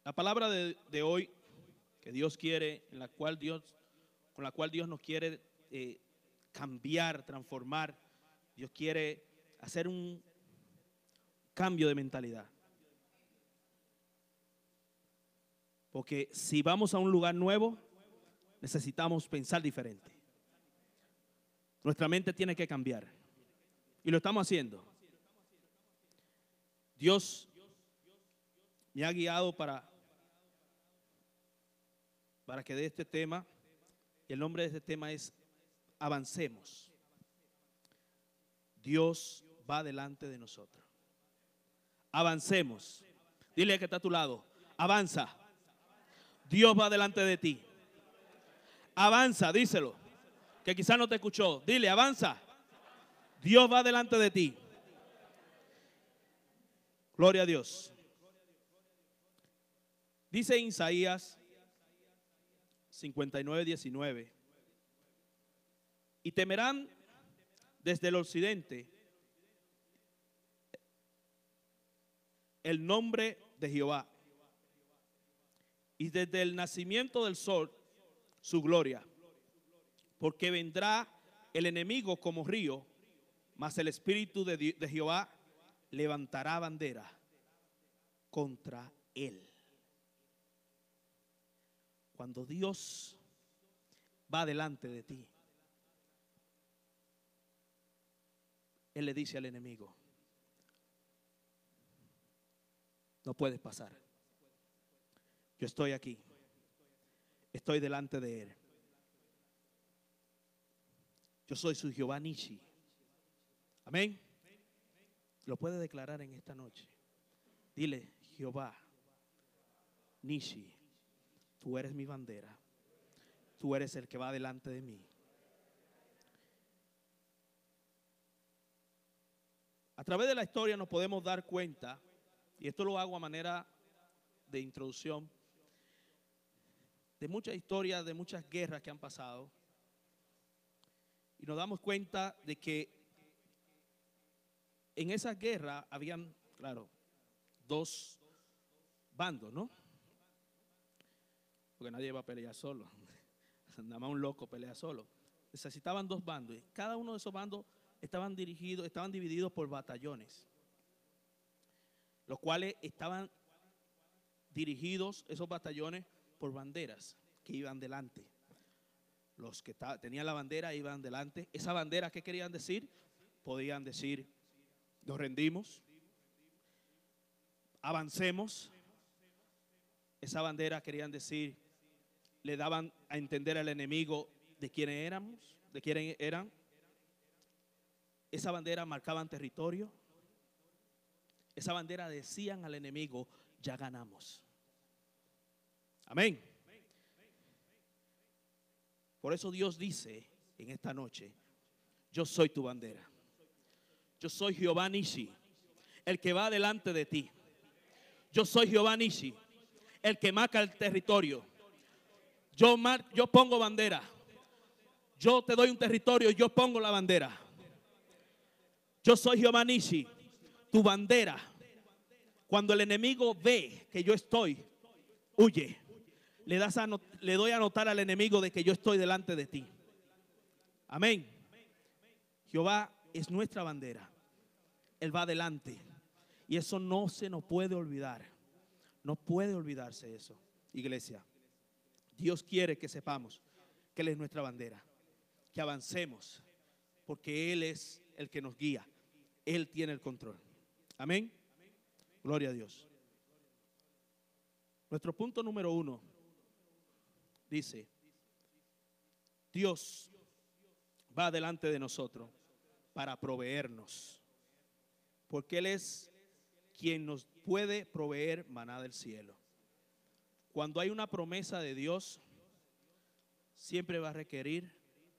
La palabra de hoy que Dios quiere, con la cual Dios nos quiere cambiar, transformar. Dios quiere hacer un cambio de mentalidad. Porque si vamos a un lugar nuevo, necesitamos pensar diferente. Nuestra mente tiene que cambiar. Y lo estamos haciendo. Dios me ha guiado para que dé este tema. Y el nombre de este tema es Avancemos. Dios va delante de nosotros. Avancemos. Dile que está a tu lado. Avanza. Dios va delante de ti. Avanza, díselo. Que quizás no te escuchó. Dile, avanza. Dios va delante de ti. Gloria a Dios. Dice en Isaías 59:19. Y temerán desde el occidente el nombre de Jehová. Y desde el nacimiento del sol su gloria. Porque vendrá el enemigo como río, mas el Espíritu de Jehová levantará bandera contra él. Cuando Dios va delante de ti, Él le dice al enemigo: no puedes pasar. Yo estoy aquí. Estoy delante de Él. Yo soy su Jehová Nishi. Amén. Lo puede declarar en esta noche. Dile: Jehová Nishi, tú eres mi bandera. Tú eres el que va delante de mí. A través de la historia nos podemos dar cuenta, y esto lo hago a manera de introducción, de muchas historias, de muchas guerras que han pasado. Y nos damos cuenta de que en esas guerras habían, claro, dos bandos, ¿no? Porque nadie va a pelear solo. Nada más un loco pelea solo. Necesitaban dos bandos. Y cada uno de esos bandos estaban divididos por batallones, los cuales estaban dirigidos, esos batallones, por banderas que iban delante. Los que tenían la bandera iban delante. ¿Esa bandera qué querían decir? Podían decir: nos rendimos, avancemos. Esa bandera querían decir, le daban a entender al enemigo de quiénes éramos, de quiénes eran. Esa bandera marcaban territorio. Esa bandera decían al enemigo: ya ganamos. Amén. Por eso Dios dice en esta noche: yo soy tu bandera. Yo soy Jehová Nishi, el que va delante de ti. Yo soy Jehová Nishi, el que marca el territorio. Yo pongo bandera. Yo te doy un territorio, yo pongo la bandera. Yo soy Jehová Nishi, tu bandera. Cuando el enemigo ve que yo estoy, huye. Le doy a notar al enemigo de que yo estoy delante de ti. Amén. Jehová es nuestra bandera. Él va adelante. Y eso no se nos puede olvidar. No puede olvidarse eso, iglesia. Dios quiere que sepamos que Él es nuestra bandera. Que avancemos. Porque Él es el que nos guía. Él tiene el control. Amén. Gloria a Dios. Nuestro punto número 1 dice: Dios va delante de nosotros para proveernos, porque Él es quien nos puede proveer maná del cielo. Cuando hay una promesa de Dios, siempre va a requerir,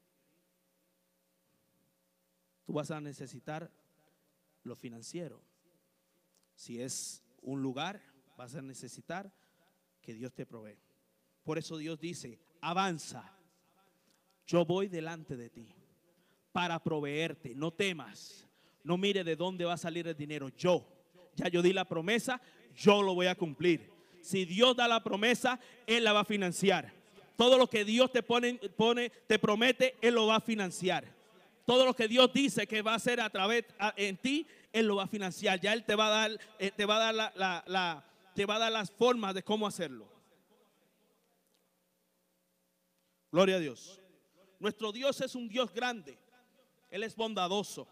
tú vas a necesitar lo financiero. Si es un lugar, vas a necesitar que Dios te provee. Por eso Dios dice: avanza, yo voy delante de ti para proveerte. No temas, no mire de dónde va a salir el dinero. Ya yo di la promesa, yo lo voy a cumplir. Si Dios da la promesa, Él la va a financiar. Todo lo que Dios te te promete, Él lo va a financiar. Todo lo que Dios dice que va a hacer en ti, Él lo va a financiar. Ya Él te va a dar, te va a dar te va a dar las formas de cómo hacerlo. Gloria a Dios. Nuestro Dios es un Dios grande. Él es bondadoso.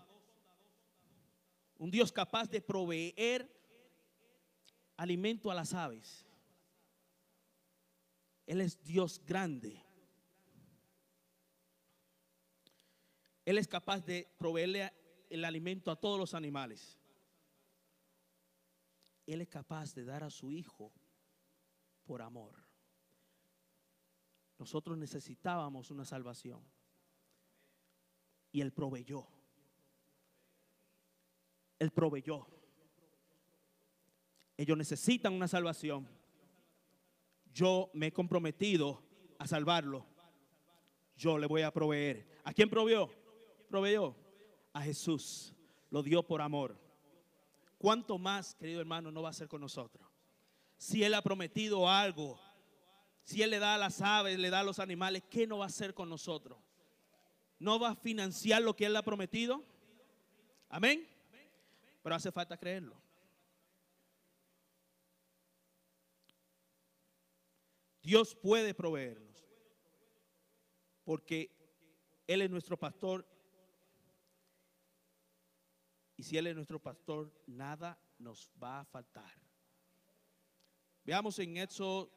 Un Dios capaz de proveer alimento a las aves. Él es Dios grande. Él es capaz de proveerle el alimento a todos los animales. Él es capaz de dar a su Hijo por amor. Nosotros necesitábamos una salvación y Él proveyó. Él proveyó. Ellos necesitan una salvación. Yo me he comprometido a salvarlo. Yo le voy a proveer. ¿A quién proveyó? Proveyó a Jesús. Lo dio por amor. ¿Cuánto más, querido hermano, no va a hacer con nosotros? Si Él ha prometido algo, si Él le da a las aves, le da a los animales, ¿qué no va a hacer con nosotros? ¿No va a financiar lo que Él ha prometido? Amén. Pero hace falta creerlo. Dios puede proveernos, porque Él es nuestro pastor. Y si Él es nuestro pastor, nada nos va a faltar. Veamos en Éxodo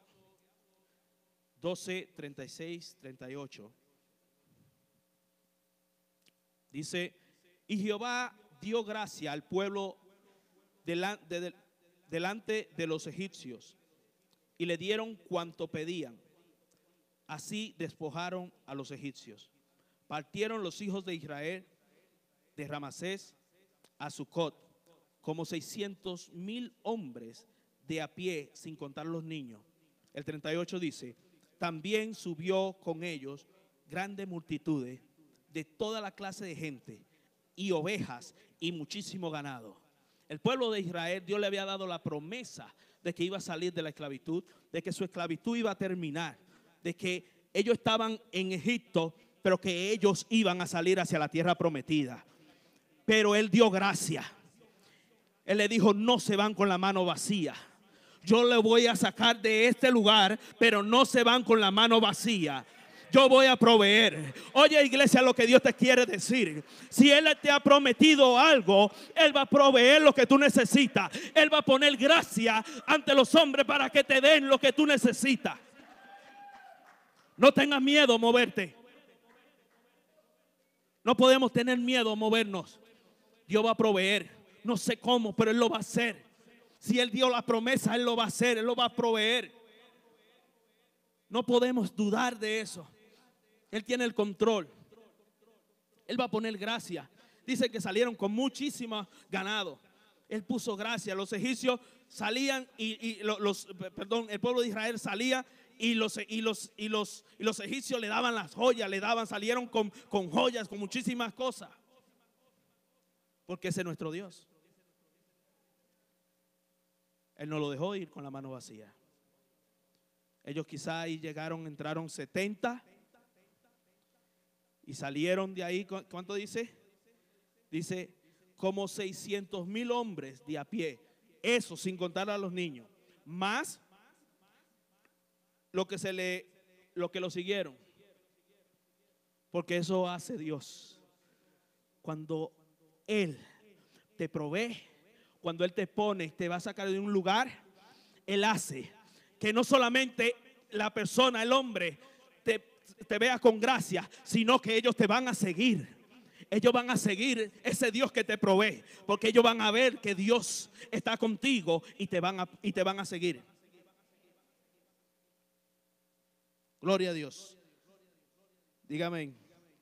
12, 36, 38. Dice: y Jehová dio gracia al pueblo delante de los egipcios, y le dieron cuanto pedían. Así despojaron a los egipcios. Partieron los hijos de Israel de Ramasés a Sucot, como 600,000 hombres de a pie, sin contar los niños. El 38 dice: también subió con ellos grandes multitudes de toda la clase de gente, y ovejas, y muchísimo ganado. El pueblo de Israel, Dios le había dado la promesa de que iba a salir de la esclavitud, de que su esclavitud iba a terminar, de que ellos estaban en Egipto, pero que ellos iban a salir hacia la tierra prometida. Pero Él dio gracia. Él le dijo: no se van con la mano vacía. Yo le voy a sacar de este lugar, pero no se van con la mano vacía. Yo voy a proveer. Oye, iglesia, lo que Dios te quiere decir: si Él te ha prometido algo, Él va a proveer lo que tú necesitas. Él va a poner gracia ante los hombres para que te den lo que tú necesitas. No tengas miedo a moverte. No podemos tener miedo a movernos. Dios va a proveer. No sé cómo, pero Él lo va a hacer. Si Él dio la promesa, Él lo va a hacer. Él lo va a proveer. No podemos dudar de eso. Él tiene el control. Él va a poner gracia. Dice que salieron con muchísimo ganado. Él puso gracia. Los egipcios salían el pueblo de Israel salía, y los egipcios le daban las joyas, salieron con joyas, con muchísimas cosas. Porque ese es nuestro Dios. Él no lo dejó ir con la mano vacía. Ellos quizá ahí entraron 70 y salieron de ahí. ¿Cuánto dice? Dice como 600,000 hombres de a pie. Eso sin contar a los niños. Más lo que lo siguieron. Porque eso hace Dios. Cuando Él te provee, cuando Él te pone, te va a sacar de un lugar, Él hace que no solamente la persona, el hombre, te vea con gracia, sino que ellos te van a seguir. Ellos van a seguir ese Dios que te provee, porque ellos van a ver que Dios está contigo y te van a seguir. Gloria a Dios. Dígame.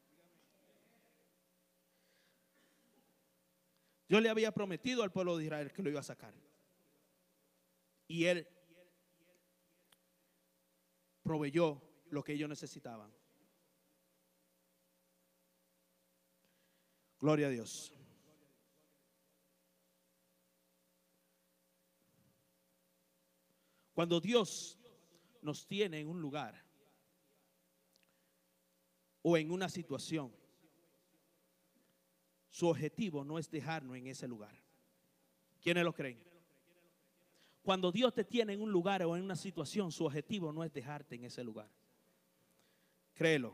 Dios le había prometido al pueblo de Israel que lo iba a sacar. Y Él proveyó lo que ellos necesitaban. Gloria a Dios. Cuando Dios nos tiene en un lugar o en una situación, su objetivo no es dejarnos en ese lugar. ¿Quiénes lo creen? Cuando Dios te tiene en un lugar o en una situación, su objetivo no es dejarte en ese lugar. Créelo.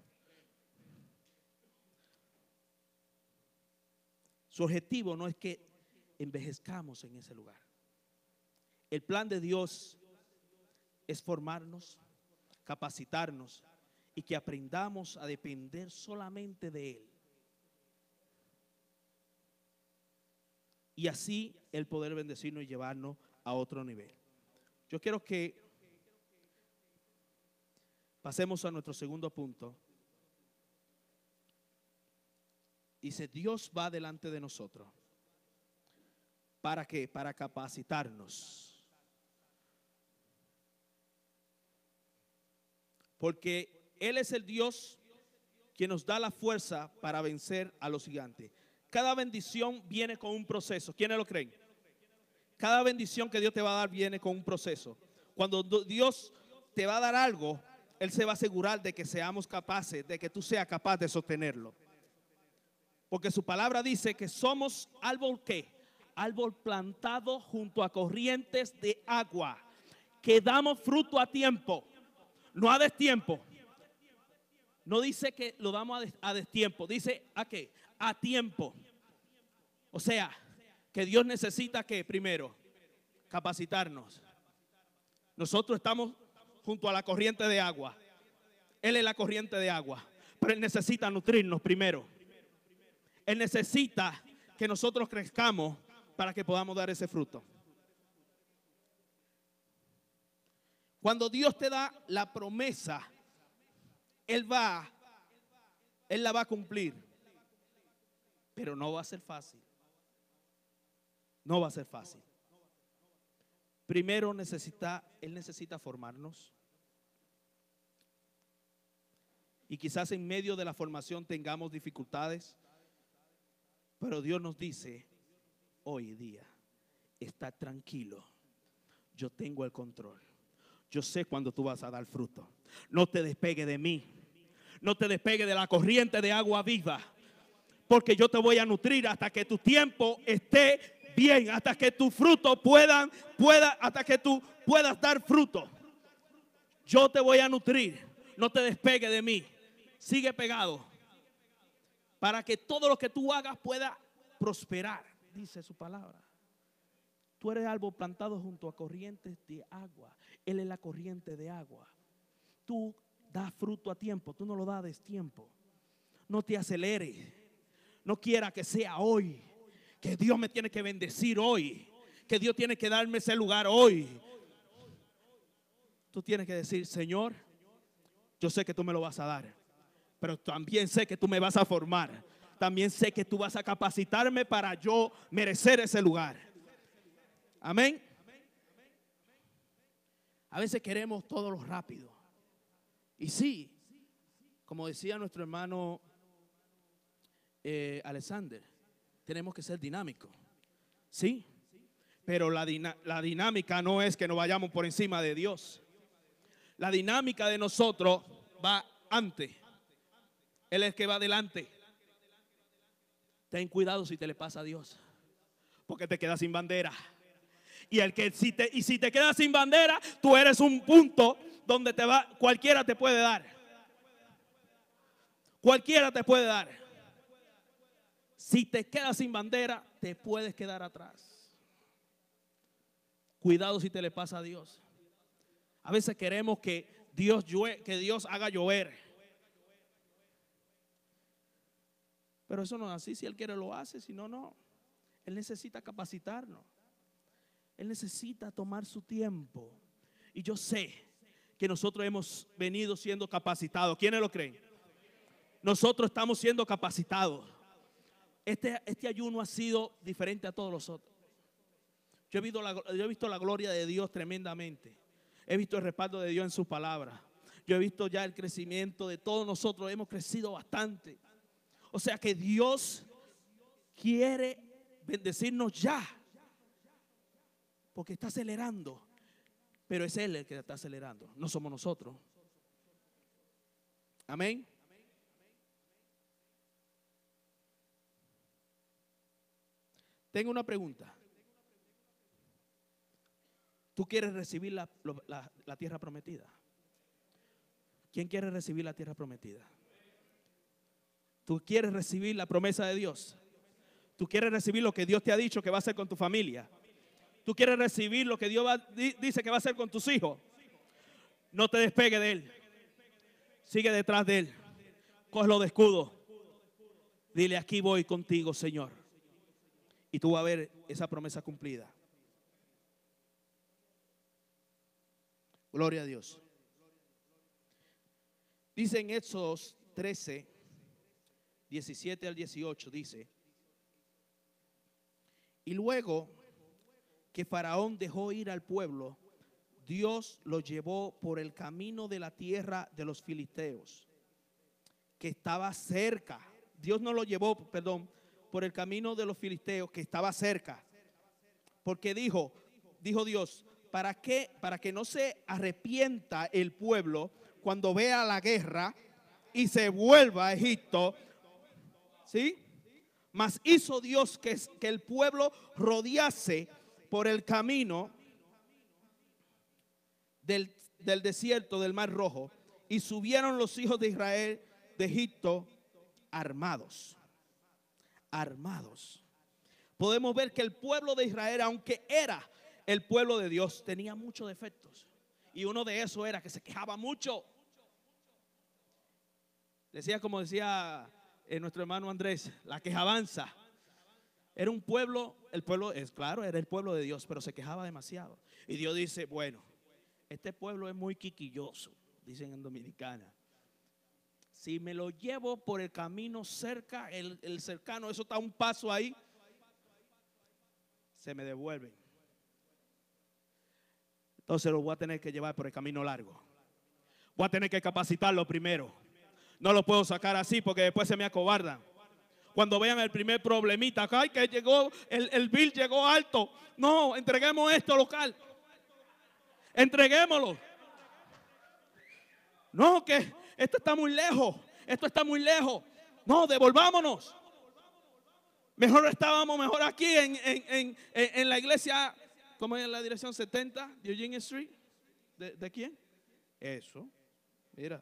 Su objetivo no es que envejezcamos en ese lugar. El plan de Dios es formarnos, capacitarnos y que aprendamos a depender solamente de Él. Y así el poder bendecirnos y llevarnos a otro nivel. Yo quiero que pasemos a nuestro segundo punto. Dice, Dios va delante de nosotros. ¿Para qué? Para capacitarnos. Porque Él es el Dios quien nos da la fuerza para vencer a los gigantes. Cada bendición viene con un proceso. ¿Quiénes lo creen? Cada bendición que Dios te va a dar viene con un proceso. Cuando Dios te va a dar algo, Él se va a asegurar de que seamos capaces, de que tú seas capaz de sostenerlo. Porque su palabra dice que somos árbol, ¿qué? Árbol plantado junto a corrientes de agua, que damos fruto a tiempo, no a destiempo. No dice que lo damos a destiempo, dice ¿a qué? A tiempo. O sea, que Dios necesita que primero capacitarnos. Nosotros estamos junto a la corriente de agua. Él es la corriente de agua, pero Él necesita nutrirnos primero. Él necesita que nosotros crezcamos para que podamos dar ese fruto. Cuando Dios te da la promesa, Él la va a cumplir. Pero no va a ser fácil. No va a ser fácil. Primero Él necesita formarnos. Y quizás en medio de la formación tengamos dificultades. Pero Dios nos dice, hoy día, está tranquilo. Yo tengo el control. Yo sé cuándo tú vas a dar fruto. No te despegue de mí. No te despegue de la corriente de agua viva. Porque yo te voy a nutrir hasta que tu tiempo esté bien. Hasta que tu fruto hasta que tú puedas dar fruto. Yo te voy a nutrir. No te despegue de mí. Sigue pegado. Para que todo lo que tú hagas pueda prosperar, dice su palabra. Tú eres árbol plantado junto a corrientes de agua. Él es la corriente de agua. Tú das fruto a tiempo, tú no lo das a destiempo. No te aceleres. No quiera que sea hoy. Que Dios me tiene que bendecir hoy. Que Dios tiene que darme ese lugar hoy. Tú tienes que decir, Señor, yo sé que tú me lo vas a dar. Pero también sé que tú me vas a formar. También sé que tú vas a capacitarme para yo merecer ese lugar. Amén. A veces queremos todo lo rápido. Y sí, como decía nuestro hermano Alexander, tenemos que ser dinámicos. Sí, pero la dinámica no es que nos vayamos por encima de Dios. La dinámica de nosotros va antes. Él es el que va adelante. Ten cuidado si te le pasa a Dios, porque te quedas sin bandera. Y si te quedas sin bandera, tú eres un punto donde cualquiera te puede dar. Cualquiera te puede dar. Si te quedas sin bandera, te puedes quedar atrás. Cuidado si te le pasa a Dios. A veces queremos que Dios haga llover. Pero eso no es así. Si Él quiere lo hace, si no, no. Él necesita capacitarnos. Él necesita tomar su tiempo. Y yo sé que nosotros hemos venido siendo capacitados. ¿Quiénes lo creen? Nosotros estamos siendo capacitados. Este ayuno ha sido diferente a todos los otros. Yo he visto la gloria de Dios tremendamente. He visto el respaldo de Dios en su palabra. Yo he visto ya el crecimiento de todos nosotros. Hemos crecido bastante. O sea que Dios quiere bendecirnos ya. Porque está acelerando. Pero es Él el que está acelerando, no somos nosotros. Amén. Tengo una pregunta. ¿Tú quieres recibir la tierra prometida? ¿Quién quiere recibir la tierra prometida? ¿Tú quieres recibir la promesa de Dios? ¿Tú quieres recibir lo que Dios te ha dicho que va a hacer con tu familia? ¿Tú quieres recibir lo que Dios dice que va a hacer con tus hijos? No te despegue de Él. Sigue detrás de Él. Cógelo de escudo. Dile, aquí voy contigo, Señor. Y tú vas a ver esa promesa cumplida. Gloria a Dios. Dice en Éxodos 13, 17 al 18, dice: y luego que Faraón dejó ir al pueblo, Dios lo llevó por el camino de la tierra de los filisteos, que estaba cerca. Dios no lo llevó, perdón, por el camino de los filisteos, que estaba cerca. Porque dijo Dios, ¿para qué? Para que no se arrepienta el pueblo cuando vea la guerra y se vuelva a Egipto. ¿Sí? Mas hizo Dios que el pueblo rodease por el camino del desierto del Mar Rojo, y subieron los hijos de Israel de Egipto armados. Armados. Podemos ver que el pueblo de Israel, aunque era el pueblo de Dios, tenía muchos defectos. Y uno de esos era que se quejaba mucho. Decía, como decía nuestro hermano Andrés, la quejabanza. Era un pueblo, el pueblo es claro, era el pueblo de Dios, pero se quejaba demasiado. Y Dios dice, bueno, este pueblo es muy quiquilloso, dicen en Dominicana. Si me lo llevo por el camino cerca, el cercano, eso está a un paso ahí, se me devuelven. Entonces lo voy a tener que llevar por el camino largo. Voy a tener que capacitarlo primero. No lo puedo sacar así porque después se me acobardan. Cuando vean el primer problemita, ay, que llegó, el bill llegó alto. No, entreguemos esto local. Entreguémoslo. No, que esto está muy lejos. Esto está muy lejos. No, devolvámonos. Mejor estábamos mejor aquí en la iglesia, ¿cómo es la dirección 70 de Eugene Street? ¿De quién? Eso. Mira.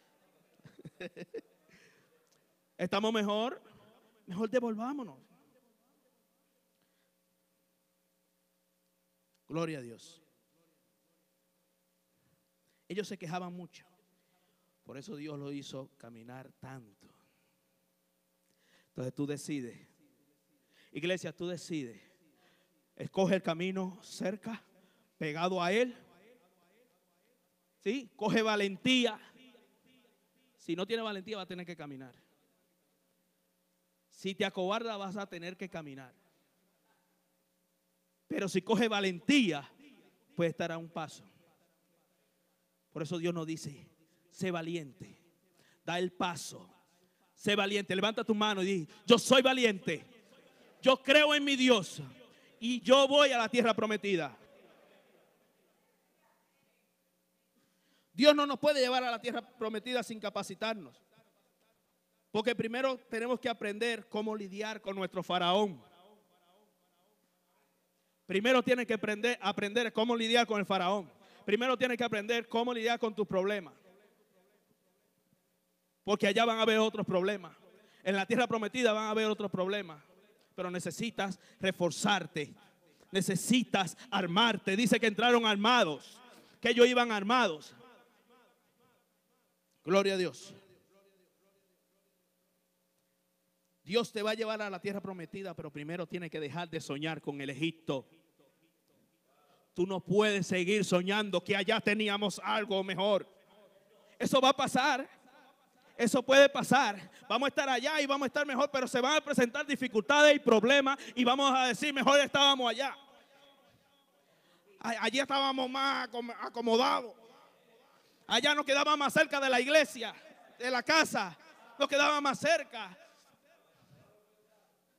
Estamos mejor. Mejor devolvámonos. Gloria a Dios. Ellos se quejaban mucho. Por eso Dios lo hizo caminar tanto. Entonces tú decides. Iglesia, tú decides. Escoge el camino cerca, pegado a Él. ¿Sí? Coge valentía. Si no tiene valentía, va a tener que caminar. Si te acobardas, vas a tener que caminar. Pero si coge valentía, puede estar a un paso. Por eso Dios nos dice, sé valiente, da el paso, sé valiente. Levanta tu mano y di, yo soy valiente, yo creo en mi Dios y yo voy a la tierra prometida. Dios no nos puede llevar a la tierra prometida sin capacitarnos. Porque primero tenemos que aprender cómo lidiar con nuestro faraón. Primero tienes que aprender cómo lidiar con el faraón. Primero tienes que aprender cómo lidiar con tus problemas. Porque allá van a haber otros problemas. En la tierra prometida van a haber otros problemas. Pero necesitas reforzarte. Necesitas armarte. Dice que entraron armados. Que ellos iban armados. Gloria a Dios. Dios te va a llevar a la tierra prometida, pero primero tienes que dejar de soñar con el Egipto. Tú no puedes seguir soñando que allá teníamos algo mejor. Eso va a pasar. Eso puede pasar. Vamos a estar allá y vamos a estar mejor, pero se van a presentar dificultades y problemas y vamos a decir, mejor estábamos allá. Allí estábamos más acomodados. Allá nos quedaba más cerca de la iglesia, de la casa. Nos quedaba más cerca.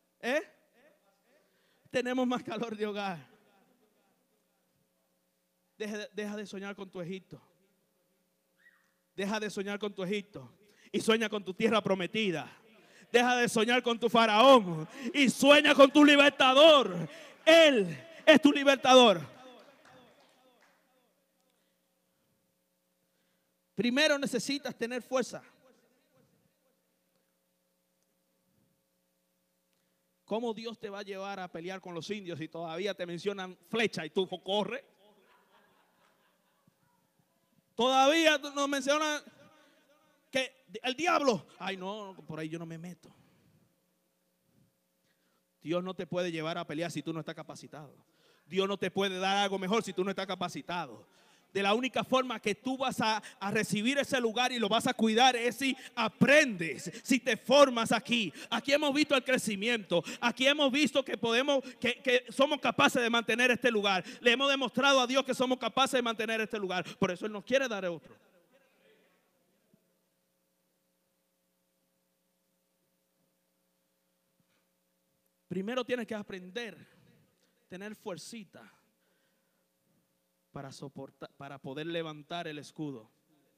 Tenemos más calor de hogar. Deja de soñar con tu Egipto. Deja de soñar con tu Egipto y sueña con tu tierra prometida. Deja de soñar con tu faraón y sueña con tu libertador. Él es tu libertador. Primero necesitas tener fuerza. ¿Cómo Dios te va a llevar a pelear con los indios si todavía te mencionan flecha y tú corres? Todavía nos mencionan que el diablo. Ay, no, por ahí yo no me meto. Dios no te puede llevar a pelear si tú no estás capacitado. Dios no te puede dar algo mejor si tú no estás capacitado. De la única forma que tú vas a recibir ese lugar y lo vas a cuidar es si aprendes, si te formas aquí. Aquí hemos visto el crecimiento. Aquí hemos visto que podemos, que somos capaces de mantener este lugar. Le hemos demostrado a Dios que somos capaces de mantener este lugar. Por eso Él nos quiere dar otro. Primero tienes que aprender, tener fuercita para soportar, para poder levantar el escudo.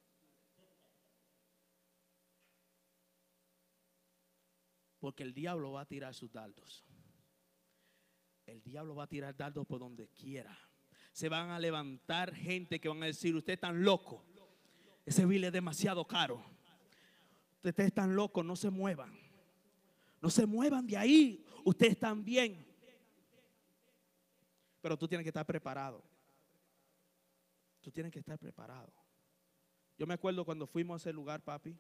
Porque el diablo va a tirar sus dardos. El diablo va a tirar dardos por donde quiera. Se van a levantar gente que van a decir: usted es tan loco, ese bill es demasiado caro, ustedes están locos, no se muevan. No se muevan de ahí, ustedes están bien. Pero tú tienes que estar preparado. Tú tienes que estar preparado. Yo me acuerdo cuando fuimos a ese lugar, papi.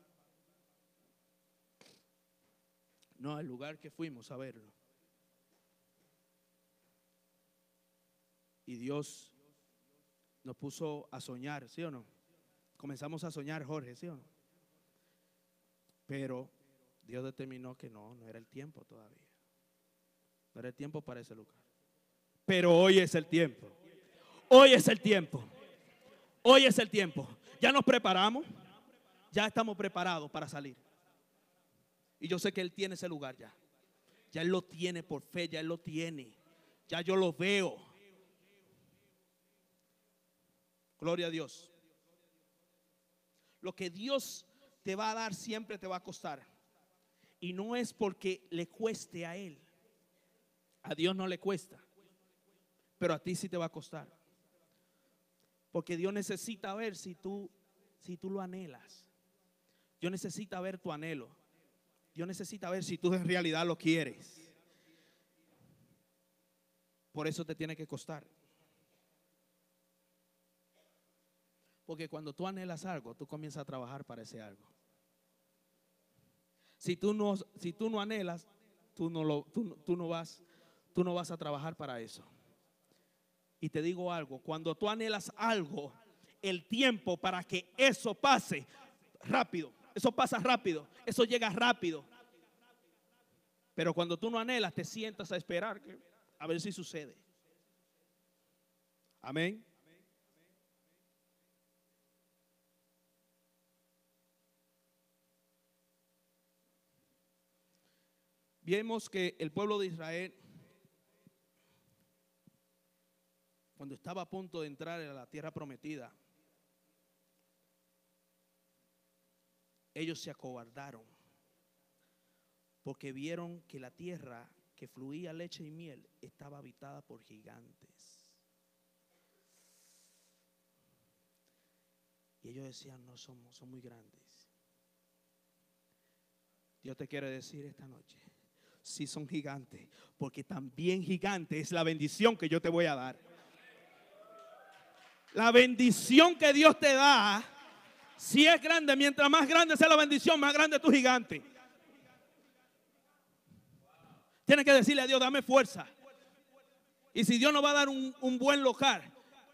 No, el lugar que fuimos a verlo. Y Dios nos puso a soñar, ¿sí o no? Comenzamos a soñar, Jorge, ¿sí o no? Pero Dios determinó que no era el tiempo todavía. No era el tiempo para ese lugar. Pero hoy es el tiempo. Hoy es el tiempo. Hoy es el tiempo. Ya nos preparamos. Ya estamos preparados para salir. Y yo sé que Él tiene ese lugar ya. Ya Él lo tiene por fe, ya Él lo tiene. Ya yo lo veo. Gloria a Dios. Lo que Dios te va a dar siempre te va a costar. Y no es porque le cueste a Él. A Dios no le cuesta. Pero a ti sí te va a costar. Porque Dios necesita ver si tú lo anhelas. Dios necesita ver tu anhelo. Dios necesita ver si tú en realidad lo quieres. Por eso te tiene que costar. Porque cuando tú anhelas algo, tú comienzas a trabajar para ese algo. Si tú no anhelas, tú no vas a trabajar para eso. Y te digo algo, cuando tú anhelas algo, el tiempo para que eso pase rápido, eso pasa rápido, eso llega rápido. Pero cuando tú no anhelas, te sientas a esperar a ver si sucede. Amén. Vemos que el pueblo de Israel, cuando estaba a punto de entrar a la tierra prometida, ellos se acobardaron porque vieron que la tierra que fluía leche y miel estaba habitada por gigantes. Y ellos decían: no, son muy grandes. Dios te quiere decir esta noche: sí son gigantes, porque también gigante es la bendición que yo te voy a dar. La bendición que Dios te da, si es grande, mientras más grande sea la bendición, más grande es tu gigante. Tienes que decirle a Dios: dame fuerza. Y si Dios nos va a dar un buen local,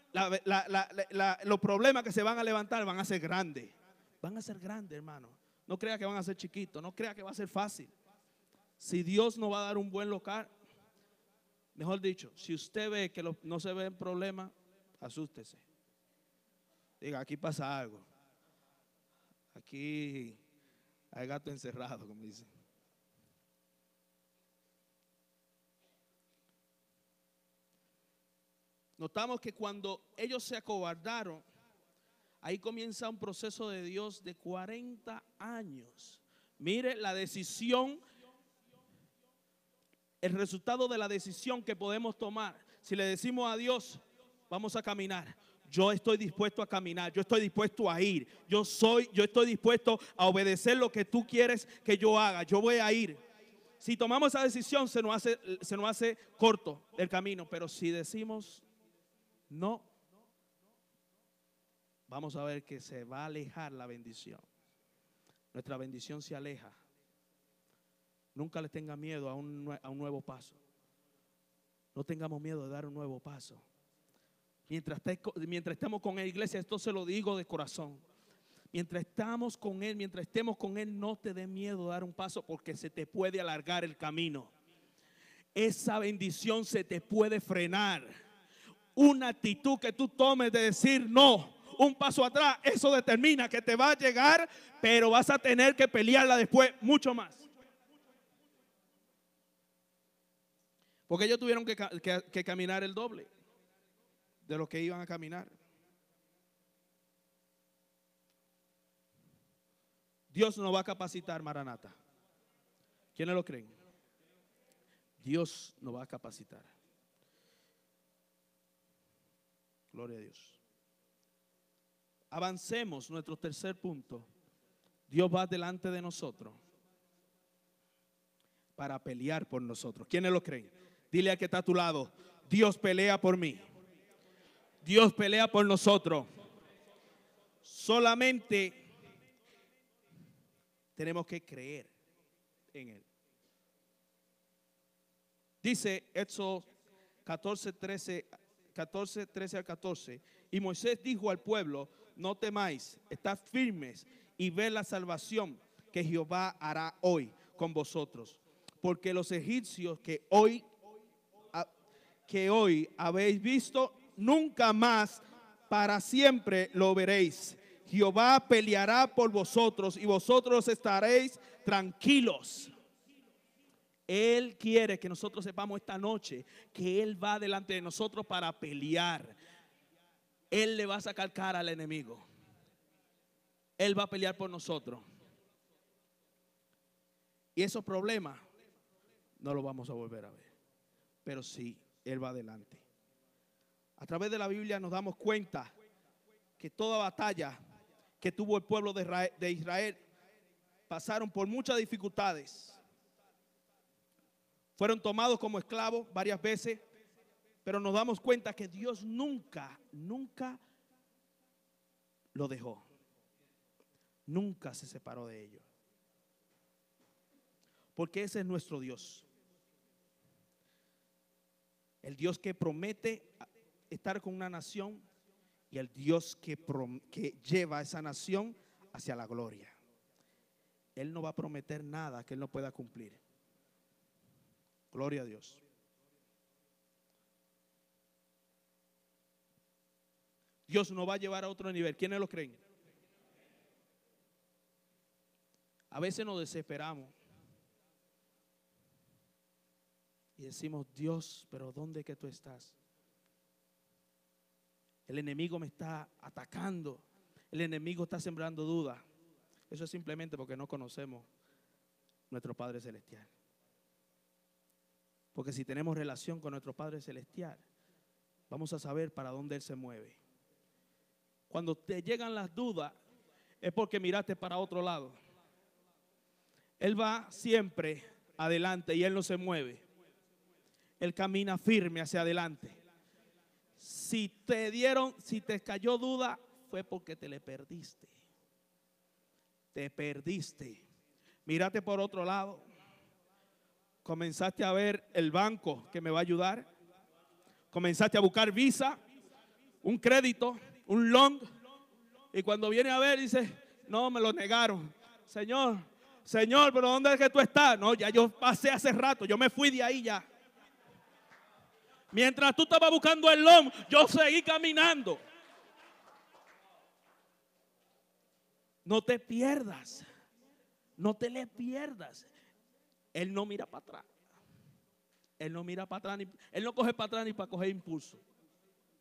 los problemas que se van a levantar van a ser grandes. Van a ser grandes, hermano. No crea que van a ser chiquitos. No crea que va a ser fácil. Si Dios nos va a dar un buen local, mejor dicho, si usted ve que no se ven problemas, asústese. Diga: aquí pasa algo. Aquí hay gato encerrado, como dicen. notamos que cuando ellos se acobardaron, ahí comienza un proceso de Dios de 40 años. Mire la decisión, el resultado de la decisión que podemos tomar. Si le decimos a Dios, vamos a caminar. Yo estoy dispuesto a caminar, yo estoy dispuesto a ir. Yo estoy dispuesto a obedecer lo que tú quieres que yo haga. Yo voy a ir. Si tomamos esa decisión, se nos hace corto el camino. Pero si decimos no, vamos a ver que se va a alejar la bendición. Nuestra bendición se aleja. Nunca le tenga miedo a un nuevo paso. No tengamos miedo de dar un nuevo paso. Mientras estemos con Él, iglesia, esto se lo digo de corazón. Mientras estemos con Él, no te dé miedo dar un paso, porque se te puede alargar el camino. Esa bendición se te puede frenar. Una actitud que tú tomes de decir no, un paso atrás, eso determina que te va a llegar, pero vas a tener que pelearla después mucho más. Porque ellos tuvieron que caminar el doble de lo que iban a caminar. Dios nos va a capacitar, Maranata. ¿Quiénes lo creen? Dios nos va a capacitar. Gloria a Dios. Avancemos, nuestro tercer punto. Dios va delante de nosotros para pelear por nosotros. ¿Quiénes lo creen? Dile al que está a tu lado: Dios pelea por mí. Dios pelea por nosotros. Solamente tenemos que creer en Él. Dice Éxodo 14, 13 al 14. Y Moisés dijo al pueblo: no temáis, estad firmes y ved la salvación que Jehová hará hoy con vosotros. Porque los egipcios que hoy habéis visto, nunca más para siempre lo veréis. Jehová peleará por vosotros y vosotros estaréis tranquilos. Él quiere que nosotros sepamos esta noche que Él va delante de nosotros para pelear. Él le va a sacar cara al enemigo. Él va a pelear por nosotros. Y esos problemas no los vamos a volver a ver. Pero sí, Él va adelante. A través de la Biblia nos damos cuenta que toda batalla que tuvo el pueblo de Israel pasaron por muchas dificultades. Fueron tomados como esclavos varias veces, pero nos damos cuenta que Dios nunca lo dejó. Nunca se separó de ellos. Porque ese es nuestro Dios. El Dios que promete estar con una nación y el Dios que lleva a esa nación hacia la gloria. Él no va a prometer nada que Él no pueda cumplir. Gloria a Dios. Dios nos va a llevar a otro nivel. ¿Quiénes lo creen? A veces nos desesperamos y decimos: Dios, pero ¿dónde es que tú estás? El enemigo me está atacando. El enemigo está sembrando dudas. Eso es simplemente porque no conocemos nuestro Padre Celestial. Porque si tenemos relación con nuestro Padre Celestial, vamos a saber para dónde Él se mueve. Cuando te llegan las dudas, es porque miraste para otro lado. Él va siempre adelante y Él no se mueve. Él camina firme hacia adelante. Si te cayó duda, fue porque te le perdiste. Te perdiste. Mírate por otro lado. Comenzaste a ver el banco que me va a ayudar. Comenzaste a buscar visa, un crédito, un loan. Y cuando viene a ver, dice: no, me lo negaron. Señor, pero ¿dónde es que tú estás? No, ya yo pasé hace rato, yo me fui de ahí ya. Mientras tú estabas buscando el loan, yo seguí caminando. No te pierdas. No te le pierdas. Él no mira para atrás. Él no mira para atrás. Él no coge para atrás ni para coger impulso.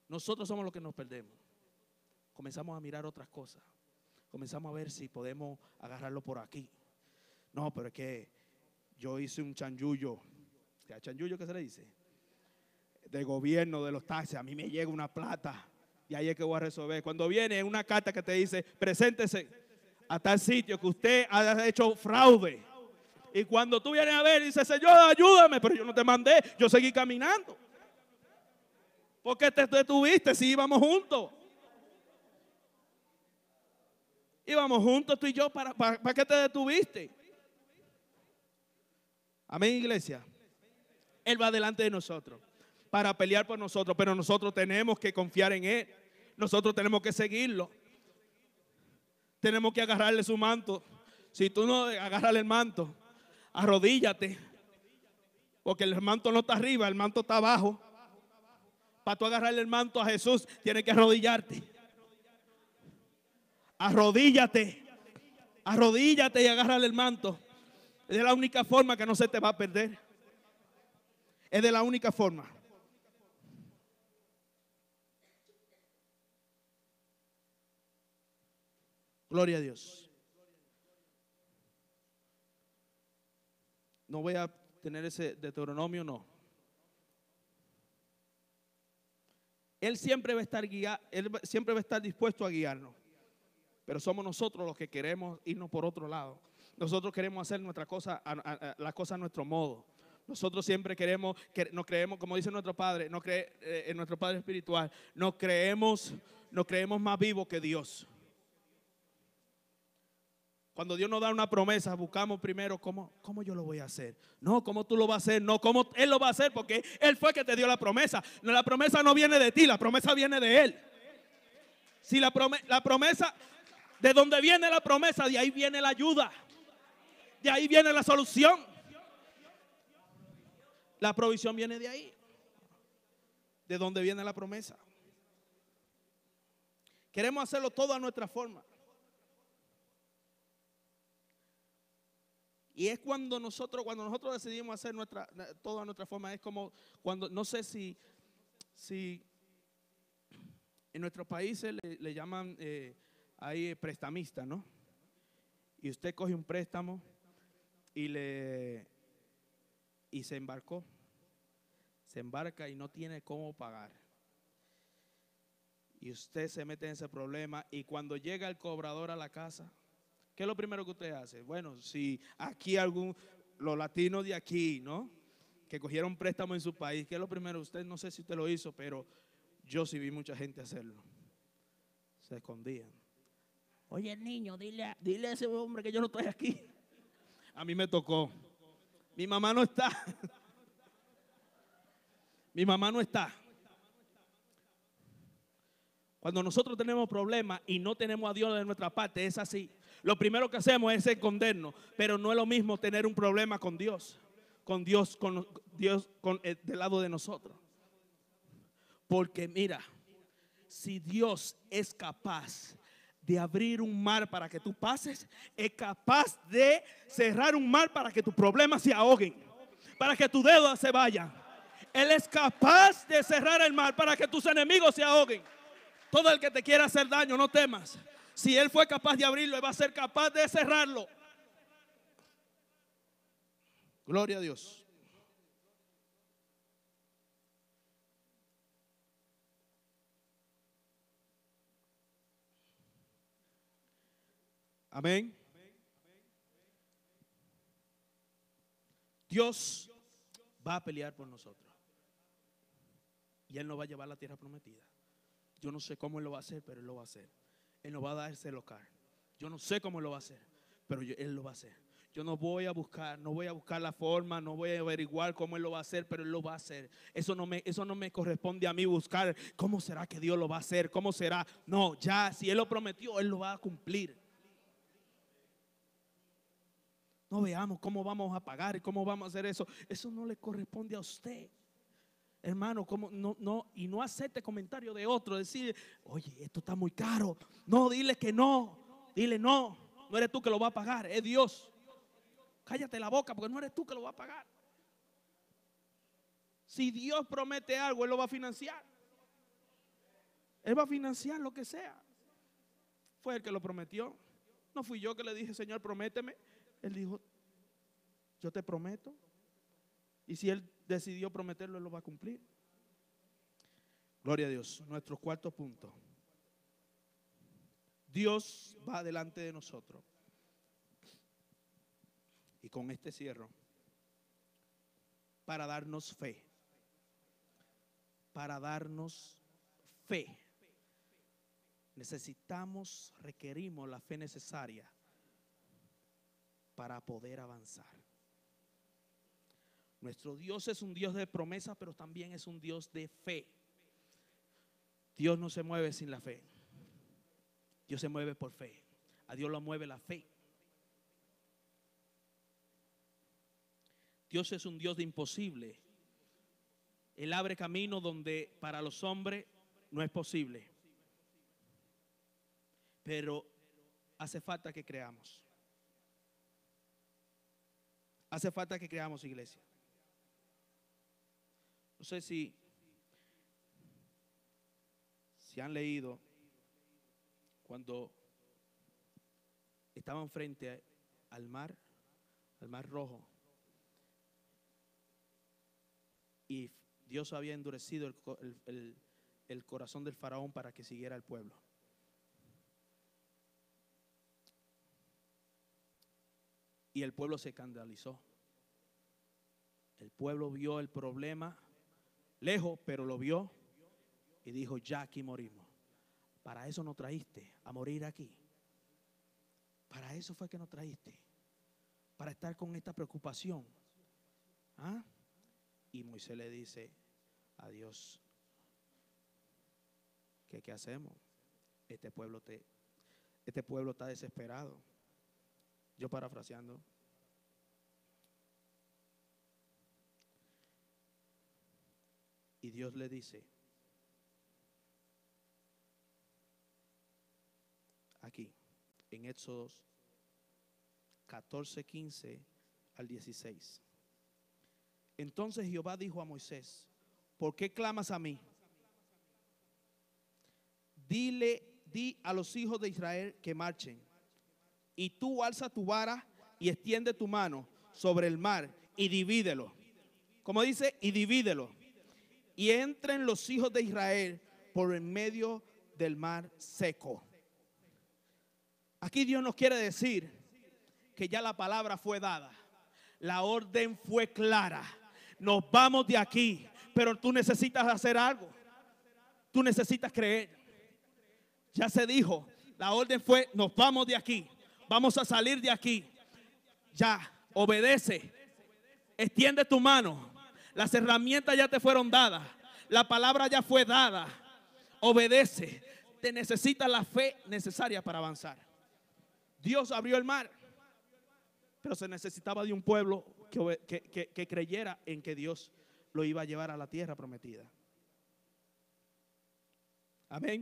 nosotros somos los que nos perdemos. Comenzamos a mirar otras cosas. Comenzamos a ver si podemos agarrarlo por aquí. No, pero es que yo hice un chanchullo. ¿Qué chanchullo qué se le dice? De gobierno, de los taxes. A mí me llega una plata y ahí es que voy a resolver. Cuando viene una carta que te dice, preséntese a tal sitio que usted ha hecho fraude. Y cuando tú vienes a ver, dice, Señor, ayúdame, pero yo no te mandé, yo seguí caminando. ¿Por qué te detuviste si íbamos juntos? Íbamos juntos tú y yo, ¿para qué te detuviste? Amén, iglesia. Él va delante de nosotros para pelear por nosotros, pero nosotros tenemos que confiar en Él. Nosotros tenemos que seguirlo. Tenemos que agarrarle su manto. Si tú no agarras el manto, arrodíllate, porque el manto no está arriba, el manto está abajo. Para tú agarrarle el manto a Jesús, tienes que arrodillarte. Arrodíllate, arrodíllate y agárrale el manto. Es de la única forma que no se te va a perder. Es de la única forma. Gloria a Dios. No voy a tener ese Deuteronomio, no. Él siempre va a estar Él siempre va a estar dispuesto a guiarnos. Pero somos nosotros los que queremos irnos por otro lado. Nosotros queremos hacer nuestra cosa, las cosas a nuestro modo. Nosotros siempre queremos, nos creemos, como dice nuestro Padre, en nuestro Padre espiritual, nos creemos más vivos que Dios. Cuando Dios nos da una promesa, buscamos primero cómo yo lo voy a hacer. No, cómo tú lo vas a hacer. No, cómo Él lo va a hacer, porque Él fue que te dio la promesa. No, la promesa no viene de ti, la promesa viene de Él. Si la promesa, de donde viene la promesa, de ahí viene la ayuda. De ahí viene la solución. La provisión viene de ahí. De donde viene la promesa. Queremos hacerlo todo a nuestra forma. Y es cuando nosotros decidimos hacer todo a nuestra forma. Es como cuando, no sé si en nuestros países le llaman ahí prestamista, ¿no? Y usted coge un préstamo y se embarcó. Se embarca y no tiene cómo pagar. Y usted se mete en ese problema y cuando llega el cobrador a la casa, ¿qué es lo primero que usted hace? Bueno, si aquí los latinos de aquí, ¿no? Que cogieron préstamo en su país, ¿qué es lo primero? Usted, no sé si usted lo hizo, pero yo sí vi mucha gente hacerlo. Se escondían. Oye, niño, dile a ese hombre que yo no estoy aquí. A mí me tocó. Mi mamá no está. Mi mamá no está. Cuando nosotros tenemos problemas y no tenemos a Dios de nuestra parte, es así. Lo primero que hacemos es escondernos, pero no es lo mismo tener un problema con Dios del lado de nosotros. Porque mira, si Dios es capaz de abrir un mar para que tú pases, es capaz de cerrar un mar para que tus problemas se ahoguen, para que tus deudas se vayan. Él es capaz de cerrar el mar para que tus enemigos se ahoguen. Todo el que te quiera hacer daño, no temas. Si Él fue capaz de abrirlo, Él va a ser capaz de cerrarlo. Gloria a Dios. Amén. Dios va a pelear por nosotros. Y Él nos va a llevar a la tierra prometida. Yo no sé cómo Él lo va a hacer, pero Él lo va a hacer. Él nos va a dar ese local. Yo no sé cómo Él lo va a hacer, pero Él lo va a hacer. Yo no voy a buscar la forma, no voy a averiguar cómo Él lo va a hacer, pero Él lo va a hacer. Eso no me corresponde a mí buscar cómo será que Dios lo va a hacer, cómo será. No, ya, si Él lo prometió, Él lo va a cumplir. No veamos cómo vamos a pagar y cómo vamos a hacer eso. Eso no le corresponde a usted. Hermano, y no acepte comentario de otro, decir, oye, esto está muy caro. No, dile que no. Dile no eres tú que lo va a pagar, es Dios. Cállate la boca porque no eres tú que lo va a pagar. Si Dios promete algo, Él lo va a financiar. Él va a financiar lo que sea. Fue Él que lo prometió. No fui yo que le dije, Señor, prométeme. Él dijo, yo te prometo. Y si Él decidió prometerlo, Él lo va a cumplir. Gloria a Dios. Nuestro cuarto punto. Dios va delante de nosotros. Y con este cierro. Para darnos fe. Para darnos fe. Necesitamos, requerimos la fe necesaria para poder avanzar. Nuestro Dios es un Dios de promesa, pero también es un Dios de fe. Dios no se mueve sin la fe. Dios se mueve por fe. A Dios lo mueve la fe. Dios es un Dios de imposible. Él abre camino donde para los hombres no es posible. Pero hace falta que creamos. Hace falta que creamos, iglesia. No sé si han leído cuando estaban frente al mar Rojo, y Dios había endurecido el corazón del faraón para que siguiera al pueblo. Y el pueblo se escandalizó. El pueblo vio el problema lejos, pero lo vio y dijo, ya aquí morimos. Para eso nos traíste, a morir aquí. Para eso fue que nos traíste. Para estar con esta preocupación. ¿Ah? Y Moisés le dice a Dios, ¿qué hacemos? Este pueblo está desesperado. Yo parafraseando. Y Dios le dice, aquí, en Éxodo 14, 15 al 16. Entonces Jehová dijo a Moisés, ¿por qué clamas a mí? Di a los hijos de Israel que marchen. Y tú alza tu vara y extiende tu mano sobre el mar y divídelo. Como dice, y divídelo. Y entren los hijos de Israel por en medio del mar seco. Aquí Dios nos quiere decir que ya la palabra fue dada. La orden fue clara. Nos vamos de aquí, pero tú necesitas hacer algo. Tú necesitas creer. Ya se dijo, la orden fue, nos vamos de aquí. Vamos a salir de aquí. Ya, obedece. Extiende tu mano. Las herramientas ya te fueron dadas. La palabra ya fue dada. Obedece. Te necesita la fe necesaria para avanzar. Dios abrió el mar, pero se necesitaba de un pueblo que creyera en que Dios lo iba a llevar a la tierra prometida. Amén.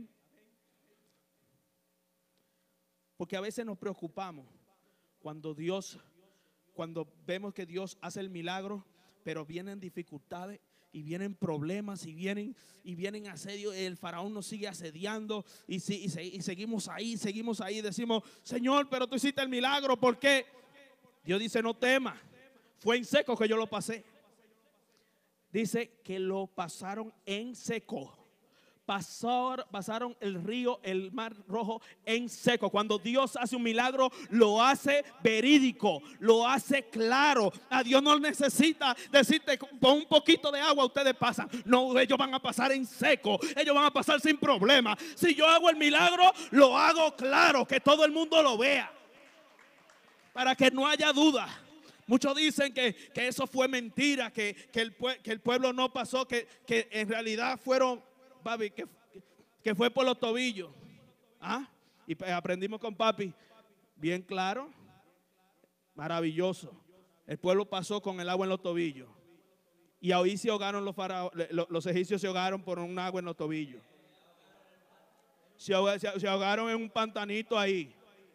Porque a veces nos preocupamos cuando vemos que Dios hace el milagro, pero vienen dificultades y vienen problemas y vienen asedios. El faraón nos sigue asediando y seguimos ahí. Decimos, Señor, pero tú hiciste el milagro, ¿por qué? Dios dice, no temas, fue en seco que yo lo pasé. Dice que lo pasaron en seco. Pasaron el río, el mar rojo en seco. Cuando Dios hace un milagro, lo hace verídico, lo hace claro. A Dios no necesita decirte, con un poquito de agua ustedes pasan. No, ellos van a pasar en seco. Ellos van a pasar sin problema. Si yo hago el milagro, lo hago claro, que todo el mundo lo vea, para que no haya duda. Muchos dicen que eso fue mentira, que el pueblo no pasó, que en realidad fueron, papi, que fue por los tobillos. ¿Ah? Y aprendimos con papi, bien claro, maravilloso. El pueblo pasó con el agua en los tobillos. Y ahí se ahogaron los egipcios, se ahogaron por un agua en los tobillos. Se ahogaron en un pantanito ahí.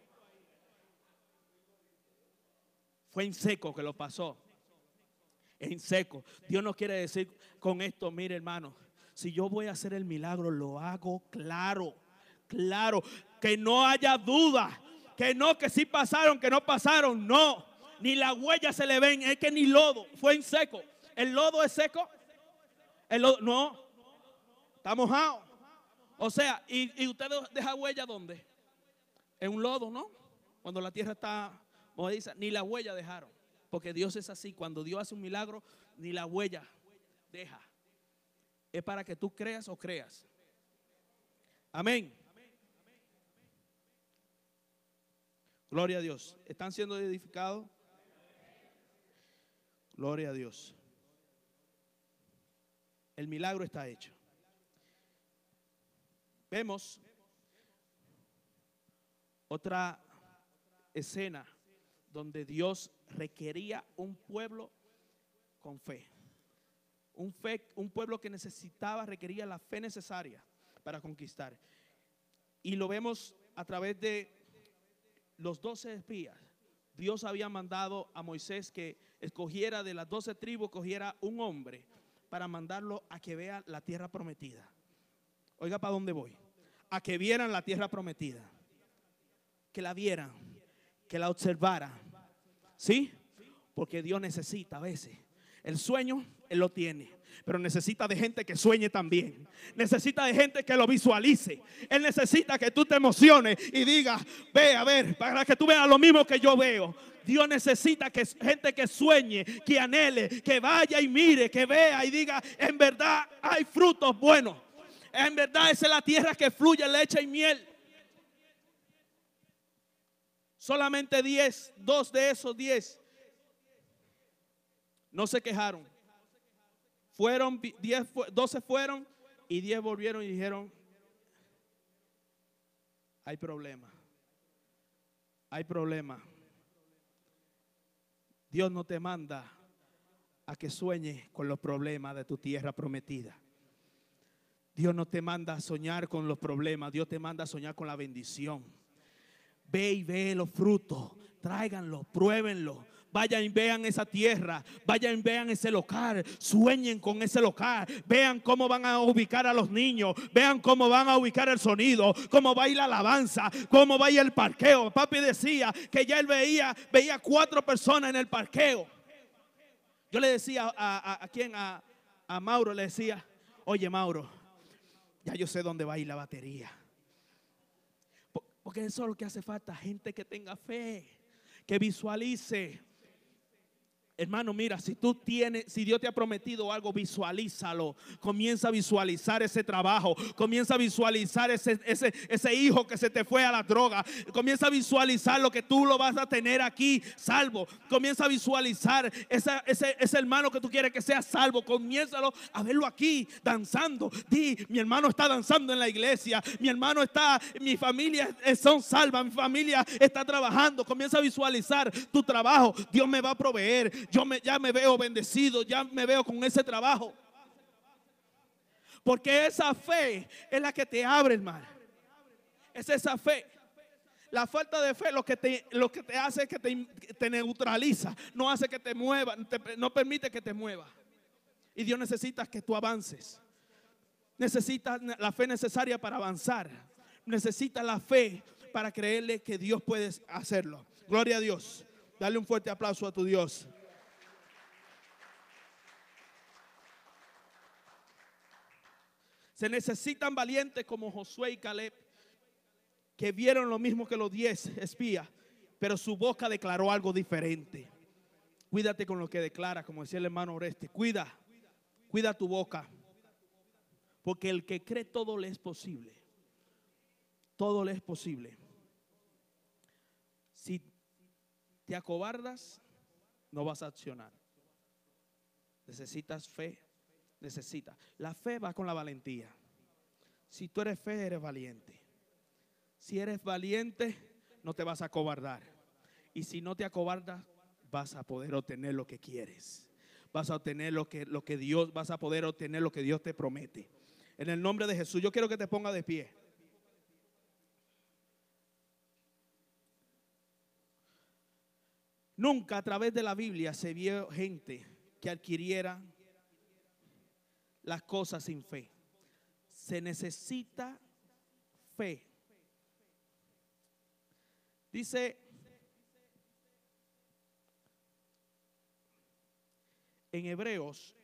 Fue en seco que lo pasó. En seco. Dios nos quiere decir con esto, mire hermano, Si yo voy a hacer el milagro, lo hago claro, claro, que no haya duda, que no, que sí pasaron, que no pasaron, no, ni la huella se le ven, es que ni lodo, fue en seco. ¿El lodo es seco? El lodo, no, está mojado. O sea, y usted deja huella ¿dónde? En un lodo, ¿no? Cuando la tierra está movediza, ni la huella dejaron. Porque Dios es así, cuando Dios hace un milagro, ni la huella deja. Es para que tú creas o creas. Amén. Gloria a Dios. ¿Están siendo edificados? Gloria a Dios. El milagro está hecho. Vemos otra escena donde Dios requería un pueblo con fe. Un pueblo que requería la fe necesaria para conquistar. Y lo vemos a través de los 12 espías. Dios había mandado a Moisés que escogiera de las 12 tribus, cogiera un hombre para mandarlo a que vea la tierra prometida. Oiga, ¿para dónde voy? A que vieran la tierra prometida. Que la vieran, que la observaran. ¿Sí? Porque Dios necesita a veces. El sueño, Él lo tiene, pero necesita de gente que sueñe también. Necesita de gente que lo visualice. Él necesita que tú te emociones y digas, ve a ver, para que tú veas lo mismo que yo veo. Dios necesita que gente que sueñe, que anhele, que vaya y mire, que vea y diga, en verdad hay frutos buenos. En verdad esa es la tierra que fluye leche y miel. Solamente 2 de esos 10 no se quejaron. 12 fueron y 10 volvieron y dijeron, hay problema. Hay problema. Dios no te manda a que sueñes con los problemas de tu tierra prometida. Dios no te manda a soñar con los problemas. Dios te manda a soñar con la bendición. Ve y ve los frutos. Tráiganlos, pruébenlos. Vayan y vean esa tierra. Vayan y vean ese local. Sueñen con ese local. Vean cómo van a ubicar a los niños. Vean cómo van a ubicar el sonido. Cómo va a ir la alabanza. Cómo va a ir el parqueo. Papi decía que ya él veía 4 personas en el parqueo. Yo le decía a Mauro, le decía, oye Mauro, ya yo sé dónde va a ir la batería. Porque eso es lo que hace falta, gente que tenga fe, que visualice. Hermano, mira, si Dios te ha prometido algo, visualízalo. Comienza a visualizar ese trabajo. Comienza a visualizar ese hijo que se te fue a la droga. Comienza a visualizar lo que tú lo vas a tener aquí salvo. Comienza a visualizar ese hermano que tú quieres que sea salvo. Comiénzalo a verlo aquí danzando. Mi hermano está danzando en la iglesia. Mi familia son salvas. Mi familia está trabajando. Comienza a visualizar tu trabajo. Dios me va a proveer. Ya me veo bendecido, ya me veo con ese trabajo. Porque esa fe es la que te abre, hermano. Es esa fe. La falta de fe lo que te hace es que te neutraliza. No hace que te mueva, no permite que te mueva. Y Dios necesita que tú avances. Necesitas la fe necesaria para avanzar. Necesitas la fe para creerle que Dios puede hacerlo. Gloria a Dios. Dale un fuerte aplauso a tu Dios. Se necesitan valientes como Josué y Caleb, que vieron lo mismo que los 10 espías, pero su boca declaró algo diferente. Cuídate con lo que declara, como decía el hermano Oreste. Cuida tu boca, porque el que cree todo le es posible. Todo le es posible. Si te acobardas, no vas a accionar. Necesitas fe. La fe va con la valentía. Si tú eres fe, eres valiente. Si eres valiente, no te vas a acobardar. Y si no te acobardas, vas a poder obtener lo que quieres. Vas a obtener vas a poder obtener lo que Dios te promete. En el nombre de Jesús, yo quiero que te pongas de pie. Nunca a través de la Biblia se vio gente que adquiriera las cosas sin fe. se necesita fe. Dice en Hebreos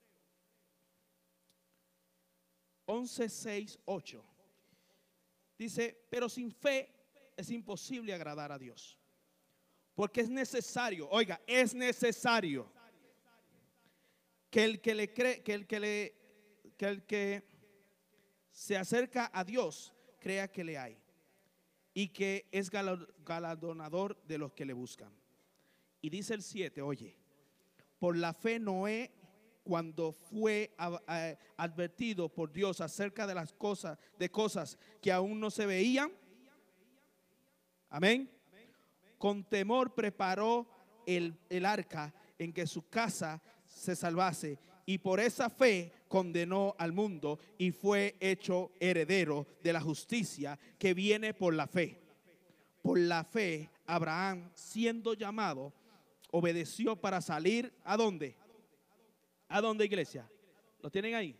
11, 6, 8. Dice, pero sin fe es imposible agradar a Dios. Porque es necesario, oiga, es necesario que el que le cree, que el que se acerca a Dios crea que le hay y que es galardonador de los que le buscan. Y dice el 7, oye, por la fe Noé, cuando fue advertido por Dios acerca de las cosas que aún no se veían, amén, con temor preparó el arca en que su casa se salvase, y por esa fe condenó al mundo y fue hecho heredero de la justicia que viene por la fe. Por la fe Abraham, siendo llamado, obedeció para salir ¿a dónde? ¿A dónde, iglesia? ¿Lo tienen ahí?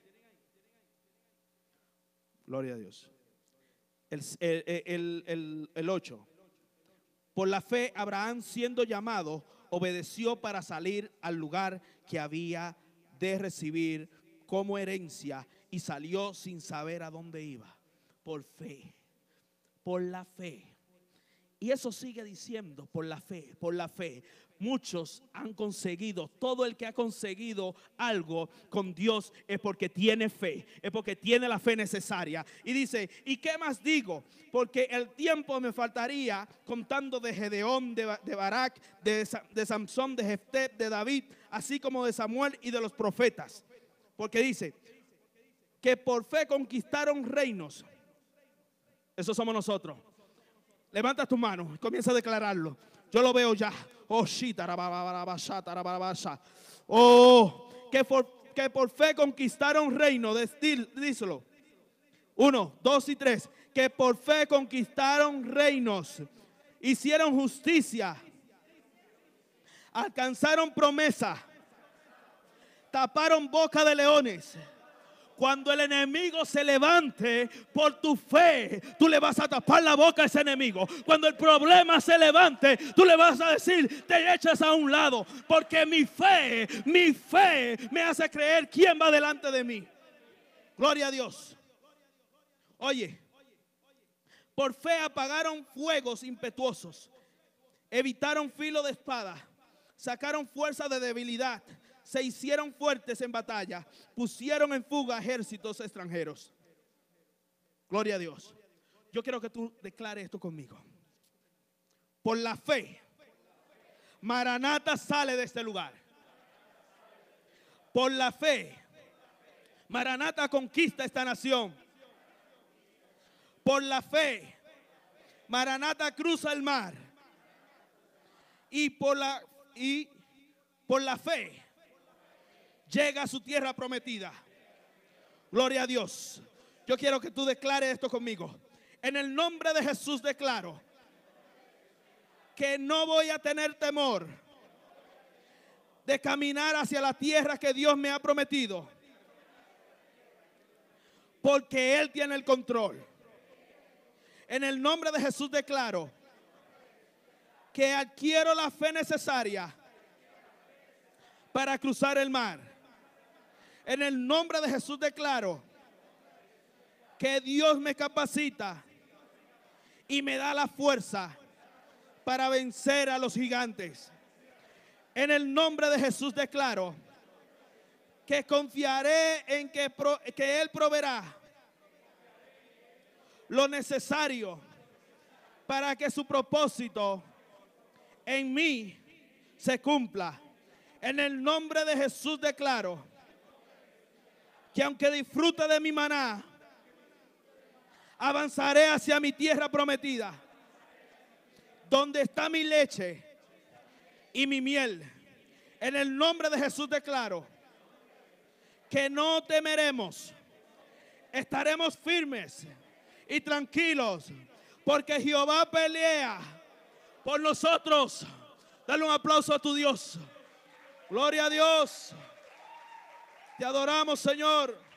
Gloria a Dios. El 8. Por la fe Abraham, siendo llamado, obedeció para salir al lugar que había de recibir como herencia y salió sin saber a dónde iba. Por fe. Por la fe. Y eso sigue diciendo, por la fe, por la fe. Muchos han conseguido, todo el que ha conseguido algo con Dios es porque tiene fe, es porque tiene la fe necesaria. Y dice, ¿y qué más digo? Porque el tiempo me faltaría contando de Gedeón, de Barak, de Samsón, de Jefté, de David, así como de Samuel y de los profetas. Porque dice, que por fe conquistaron reinos. Eso somos nosotros. Levanta tus manos, comienza a declararlo. Yo lo veo ya. Oh, que por fe conquistaron reino. Díselo. 1, 2 y 3. Que por fe conquistaron reinos. Hicieron justicia. Alcanzaron promesa. Taparon boca de leones. Cuando el enemigo se levante por tu fe, tú le vas a tapar la boca a ese enemigo. Cuando el problema se levante, tú le vas a decir, te echas a un lado. Porque mi fe me hace creer quién va delante de mí. Gloria a Dios. Oye, por fe apagaron fuegos impetuosos. Evitaron filo de espada. Sacaron fuerza de debilidad. Se hicieron fuertes en batalla, pusieron en fuga ejércitos extranjeros. Gloria a Dios. Yo quiero que tú declares esto conmigo. Por la fe, Maranata sale de este lugar. Por la fe, Maranata conquista esta nación. Por la fe, Maranata cruza el mar. Y por la fe, llega a su tierra prometida. Gloria a Dios. Yo quiero que tú declares esto conmigo. En el nombre de Jesús declaro que no voy a tener temor de caminar hacia la tierra que Dios me ha prometido. Porque Él tiene el control. En el nombre de Jesús declaro que adquiero la fe necesaria para cruzar el mar. En el nombre de Jesús declaro que Dios me capacita y me da la fuerza para vencer a los gigantes. En el nombre de Jesús declaro que confiaré en que Él proveerá lo necesario para que su propósito en mí se cumpla. En el nombre de Jesús declaro que aunque disfrute de mi maná, avanzaré hacia mi tierra prometida, donde está mi leche y mi miel. En el nombre de Jesús declaro que no temeremos, estaremos firmes y tranquilos, porque Jehová pelea por nosotros. Dale un aplauso a tu Dios. Gloria a Dios. Te adoramos, Señor.